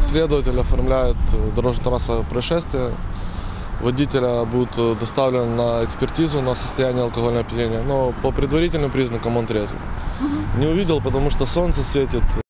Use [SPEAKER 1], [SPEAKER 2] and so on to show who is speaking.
[SPEAKER 1] следователь оформляет дорожно-транспортное происшествие. Водителя будет доставлен на экспертизу на состояние алкогольного опьянения, но по предварительным признакам он трезвый. Не увидел, потому что солнце светит.